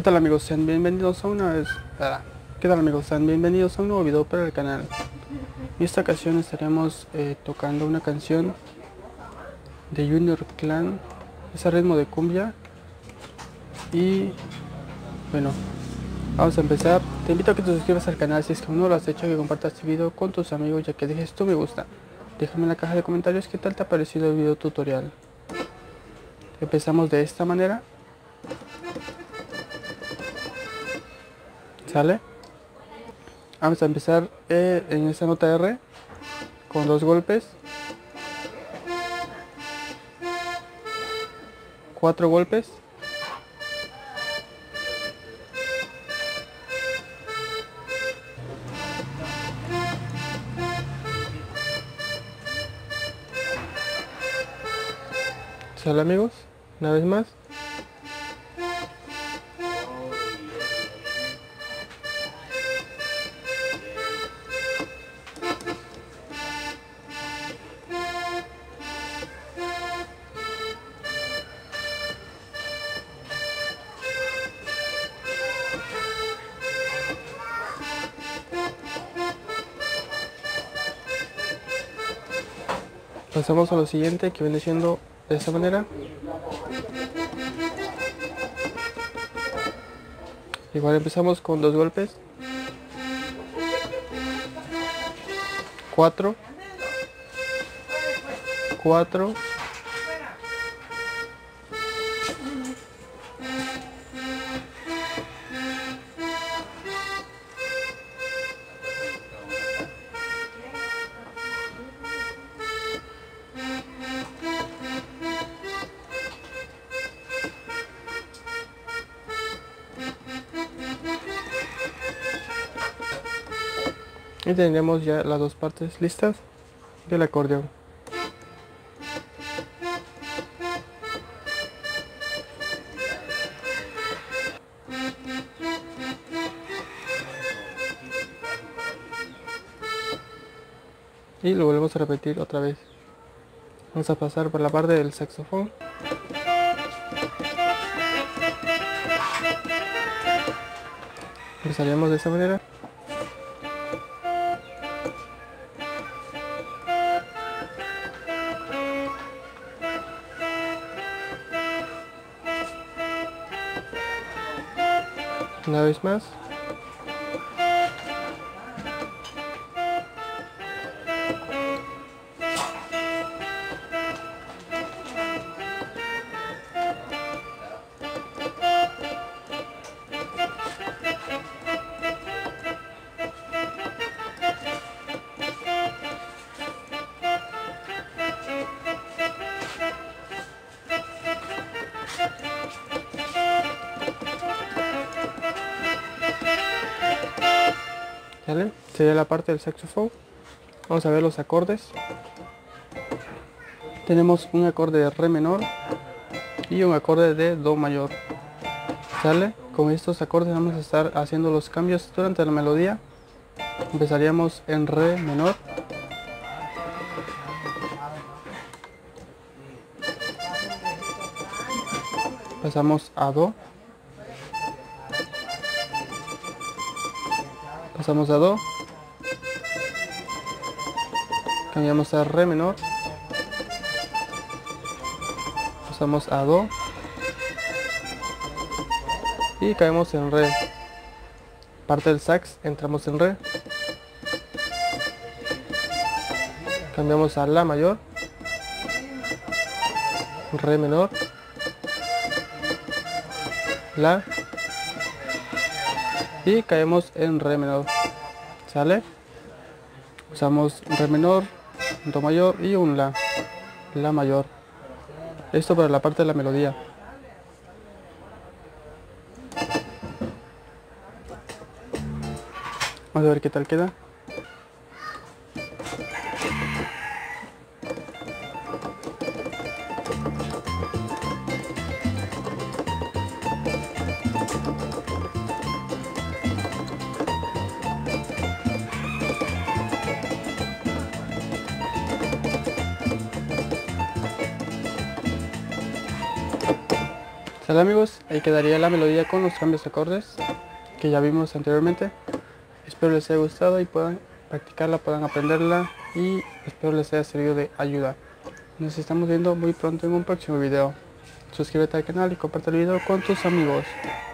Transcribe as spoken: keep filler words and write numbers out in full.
tal amigos? Sean bienvenidos a una vez. Ah, ¿Qué tal amigos? Sean bienvenidos a un nuevo video para el canal. En esta ocasión estaremos eh, tocando una canción de Junior Clan, ese ritmo de cumbia. Y bueno, vamos a empezar. Te invito a que te suscribas al canal si es que aún no lo has hecho, que compartas este video con tus amigos, ya que dejes tu me gusta. Déjame en la caja de comentarios qué tal te ha parecido el video tutorial. Empezamos de esta manera. ¿Sale? Vamos a empezar eh, en esta nota R con dos golpes, cuatro golpes, ¿sale amigos? Una vez más. Pasamos a lo siguiente, que viene siendo de esta manera. Igual empezamos con dos golpes, cuatro, cuatro, y tendremos ya las dos partes listas del acordeón. Y lo volvemos a repetir otra vez. Vamos a pasar por la parte del saxofón. Empezaríamos de esta manera. Una vez más. ¿Vale? Sería la parte del saxofón. Vamos a ver los acordes. Tenemos un acorde de re menor y un acorde de do mayor. ¿Sale? Con estos acordes vamos a estar haciendo los cambios durante la melodía. Empezaríamos en re menor. Pasamos a do. Pasamos a do, cambiamos a re menor, pasamos a do y caemos en re. Parte del sax, entramos en re, cambiamos a la mayor, re menor, la, y caemos en re menor. ¿Sale? Usamos re menor, do mayor y un la, la mayor. Esto para la parte de la melodía. Vamos a ver qué tal queda. Sale amigos, ahí quedaría la melodía con los cambios de acordes que ya vimos anteriormente. Espero les haya gustado y puedan practicarla, puedan aprenderla y espero les haya servido de ayuda. Nos estamos viendo muy pronto en un próximo video. Suscríbete al canal y comparte el video con tus amigos.